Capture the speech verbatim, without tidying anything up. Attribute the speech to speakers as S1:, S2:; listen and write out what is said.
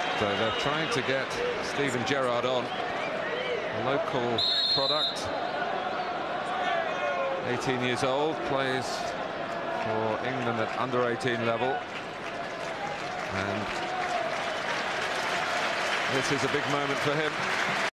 S1: So they're trying to get Steven Gerrard on. A local product. eighteen years old, plays for England at under eighteen level. And this is a big moment for him.